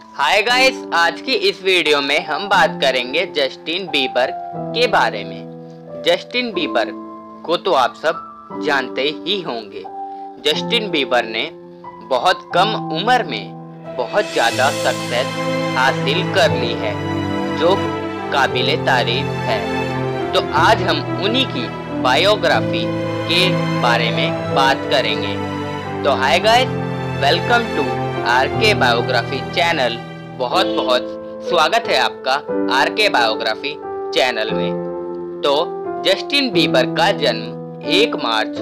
Hi guys, आज की इस वीडियो में हम बात करेंगे जस्टिन बीबर के बारे में। जस्टिन बीबर को तो आप सब जानते ही होंगे। जस्टिन बीबर ने बहुत कम उम्र में बहुत ज़्यादा सक्सेस हासिल कर ली है, जो काबिले तारीफ है। तो आज हम उन्हीं की बायोग्राफी के बारे में बात करेंगे। तो hi guys, welcome to R K biography channel. बहुत बहुत स्वागत है आपका आरके बायोग्राफी चैनल में। तो जस्टिन बीबर का जन्म 1 मार्च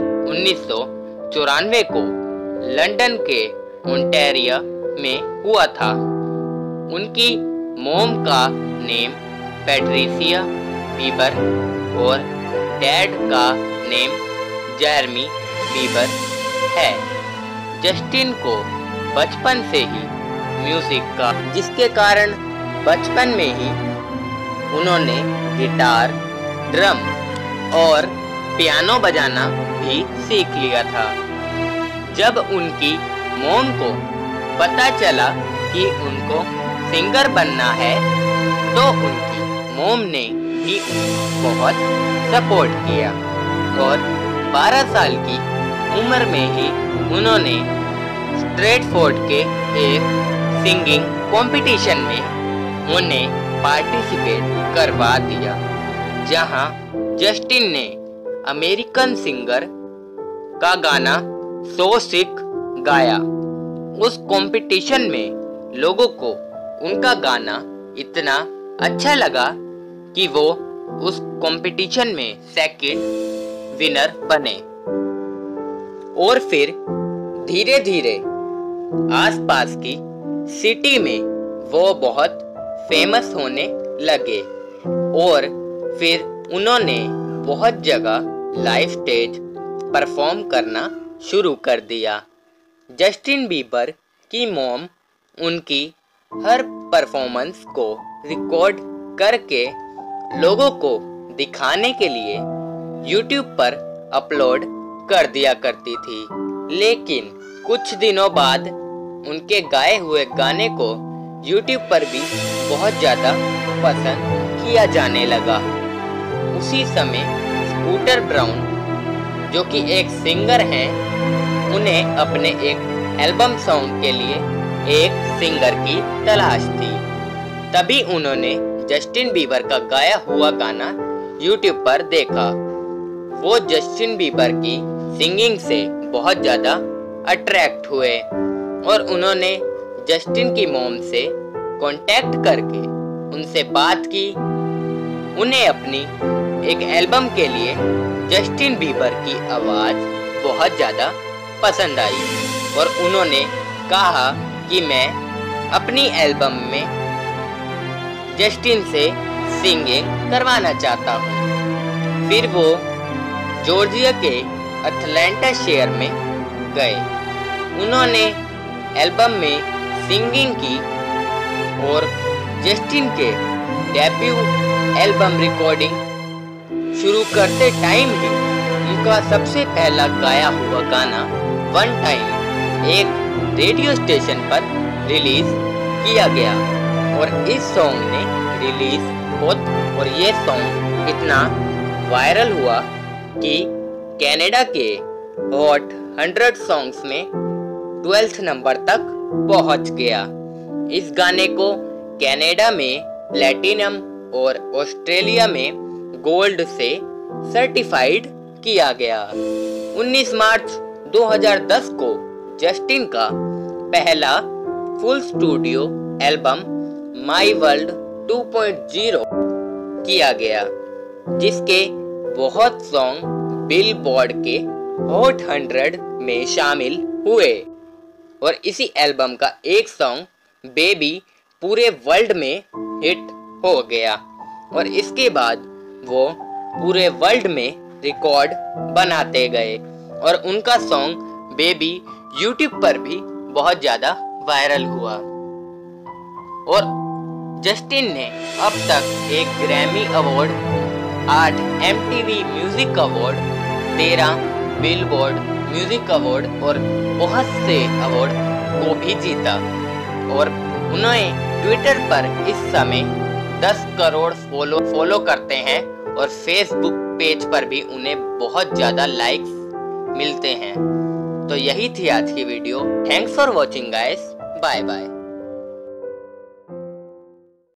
1994 को लंदन के ओंटारियो में हुआ था। उनकी मॉम का नेम पैट्रिसिया बीबर और डैड का नेम जेरेमी बीबर है। जस्टिन को बचपन से ही म्यूजिक का, जिसके कारण बचपन में ही उन्होंने गिटार, ड्रम और पियानो बजाना भी सीख लिया था। जब उनकी मॉम को पता चला कि उनको सिंगर बनना है, तो उनकी मॉम ने भी बहुत सपोर्ट किया और 12 साल की उम्र में ही उन्होंने स्ट्रैटफोर्ड के एक सिंगिंग कंपटीशन में उन्हें पार्टिसिपेट करवा दिया, जहां जस्टिन ने अमेरिकन सिंगर का गाना सो सिक गाया। उस कंपटीशन में लोगों को उनका गाना इतना अच्छा लगा कि वो उस कंपटीशन में सेकंड विनर बने और फिर धीरे धीरे आसपास की सिटी में वो बहुत फेमस होने लगे और फिर उन्होंने बहुत जगह लाइव स्टेज परफॉर्म करना शुरू कर दिया। जस्टिन बीबर की मॉम उनकी हर परफॉर्मेंस को रिकॉर्ड करके लोगों को दिखाने के लिए यूट्यूब पर अपलोड कर दिया करती थी, लेकिन कुछ दिनों बाद उनके गाए हुए गाने को यूट्यूब पर भी बहुत ज़्यादा पसंद किया जाने लगा। उसी समय स्कूटर ब्राउन, जो कि एक सिंगर हैं, उन्हें अपने एक एल्बम सॉन्ग के लिए एक सिंगर की तलाश थी। तभी उन्होंने जस्टिन बीबर का गाया हुआ गाना यूट्यूब पर देखा। वो जस्टिन बीबर की सिंगिंग से बहुत ज़्यादा अट्रैक्ट हुए और उन्होंने जस्टिन की मॉम से कांटेक्ट करके उनसे बात की। उन्हें अपनी एक एल्बम के लिए जस्टिन बीबर की आवाज़ बहुत ज़्यादा पसंद आई और उन्होंने कहा कि मैं अपनी एल्बम में जस्टिन से सिंगिंग करवाना चाहता हूँ। फिर वो जॉर्जिया के अटलांटा शहर में गए। उन्होंने एल्बम में सिंगिंग की और जस्टिन के डेब्यू एल्बम रिकॉर्डिंग शुरू करते टाइम ही उनका सबसे पहला गाया हुआ गाना वन टाइम एक रेडियो स्टेशन पर रिलीज किया गया और इस सॉन्ग ने रिलीज और ये सॉन्ग इतना वायरल हुआ कि कनाडा के हॉट 100 सॉन्ग्स में 12th नंबर तक पहुंच गया। इस गाने को कनाडा में प्लैटिनम और ऑस्ट्रेलिया में गोल्ड से सर्टिफाइड किया गया। 19 मार्च 2010 को जस्टिन का पहला full studio album my world 2.0 किया गया, जिसके बहुत सॉन्ग बिलबोर्ड के हॉट 100 में शामिल हुए और इसी एल्बम का एक सॉन्ग बेबी पूरे वर्ल्ड में हिट हो गया और इसके बाद वो पूरे वर्ल्ड में रिकॉर्ड बनाते गए और उनका सॉन्ग बेबी यूट्यूब पर भी बहुत ज़्यादा वायरल हुआ। और जस्टिन ने अब तक एक Grammy award, 8 MTV music award, 13 Billboard music award और बहुत से अवार्ड को भी जीता और उन्हें ट्विटर पर इस समय 10 करोड़ फॉलो करते हैं और फेसबुक पेज पर भी उन्हें बहुत ज़्यादा लाइक्स मिलते हैं। तो यही थी आज की video. Thanks for watching guys, bye bye.